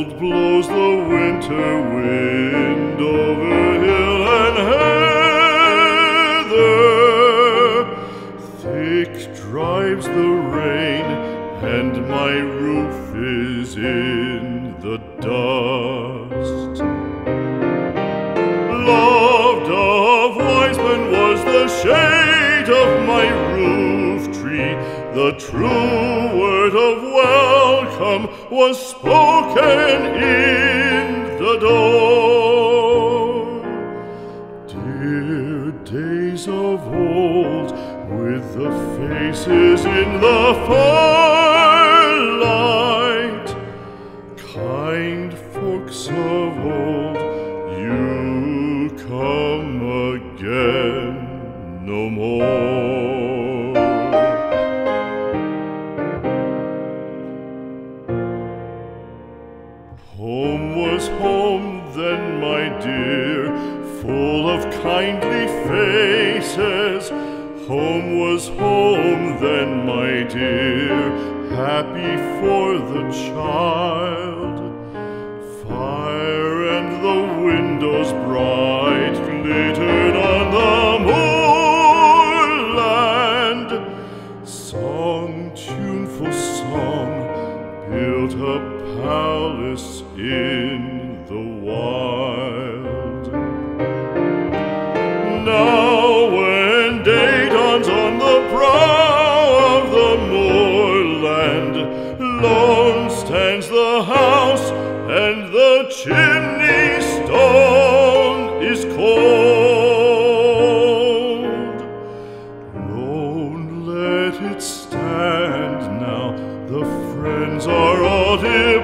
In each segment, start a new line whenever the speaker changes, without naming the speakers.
cold blows the winter wind over hill and heather. Thick drives the rain, and my roof is in the dust. Loved of wise men was the shade of my roof tree. The true word of welcome was spoken in the door. Dear days of old, with the faces in the firelight, kind folks of old, you come again no more. Home was home then, my dear, full of kindly faces. Home was home then, my dear, happy for the child. Fire and the windows bright glittered on the moorland. Song, tuneful song, built a palace in the wild. Now when day dawns on the brow of the moorland, lone stands the house and the chimney stone is cold. Lone, let it stand now, the friends are all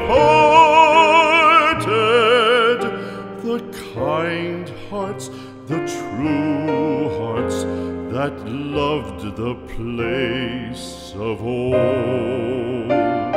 departed. The kind hearts, the true hearts that loved the place of old.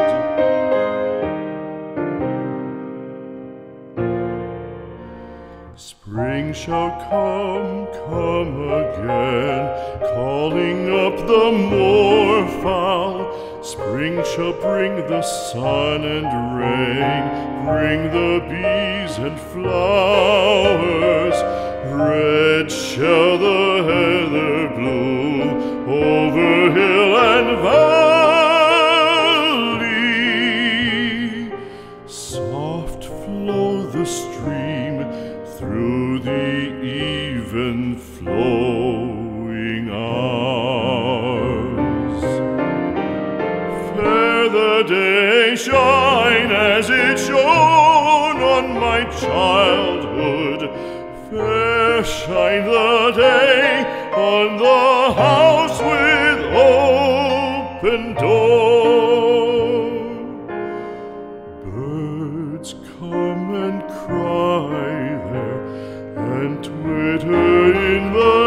Spring shall come again, calling up the moorfowl. Spring shall bring the sun and rain, bring the bees and flowers. Red shall the heather bloom over hill and valley. Soft flow the stream through the even flowing hours. Fair the day shine as it shone on my childhood. Fair shine the day on the house with open door. Birds come and cry there and twitter in the